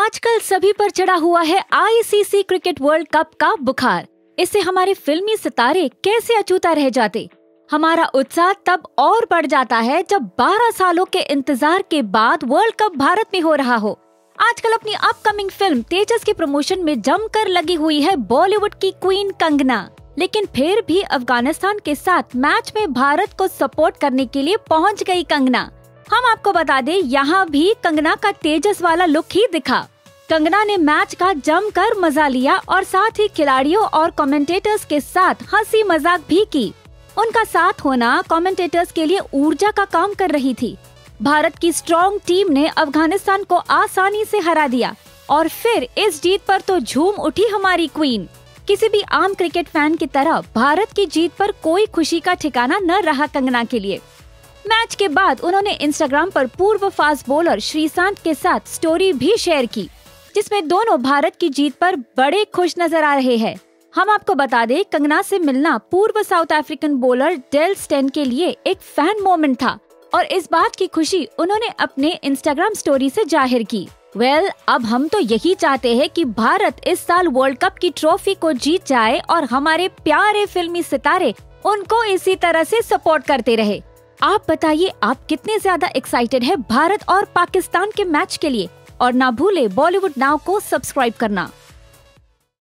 आजकल सभी पर चढ़ा हुआ है आईसीसी क्रिकेट वर्ल्ड कप का बुखार। इससे हमारे फिल्मी सितारे कैसे अछूता रह जाते। हमारा उत्साह तब और बढ़ जाता है जब 12 सालों के इंतजार के बाद वर्ल्ड कप भारत में हो रहा हो। आजकल अपनी अपकमिंग फिल्म तेजस के प्रमोशन में जमकर लगी हुई है बॉलीवुड की क्वीन कंगना। लेकिन फिर भी अफगानिस्तान के साथ मैच में भारत को सपोर्ट करने के लिए पहुंच गई कंगना। हम आपको बता दें, यहाँ भी कंगना का तेजस वाला लुक ही दिखा। कंगना ने मैच का जमकर मजा लिया और साथ ही खिलाड़ियों और कमेंटेटर्स के साथ हंसी मजाक भी की। उनका साथ होना कमेंटेटर्स के लिए ऊर्जा का काम कर रही थी। भारत की स्ट्रॉन्ग टीम ने अफगानिस्तान को आसानी से हरा दिया और फिर इस जीत पर तो झूम उठी हमारी क्वीन। किसी भी आम क्रिकेट फैन की तरह भारत की जीत पर कोई खुशी का ठिकाना न रहा कंगना के लिए। मैच के बाद उन्होंने इंस्टाग्राम पर पूर्व फास्ट बॉलर श्रीशांत के साथ स्टोरी भी शेयर की, जिसमें दोनों भारत की जीत पर बड़े खुश नजर आ रहे हैं। हम आपको बता दें, कंगना से मिलना पूर्व South African bowler Dale Steyn के लिए एक फैन मोमेंट था और इस बात की खुशी उन्होंने अपने इंस्टाग्राम स्टोरी से जाहिर की। अब हम तो यही चाहते हैं कि भारत इस साल वर्ल्ड कप की ट्रॉफी को जीत जाए और हमारे प्यारे फिल्मी सितारे उनको इसी तरह से सपोर्ट करते रहे। आप बताइए, आप कितने ज्यादा एक्साइटेड है भारत और पाकिस्तान के मैच के लिए? और ना भूले बॉलीवुड नाउ को सब्सक्राइब करना।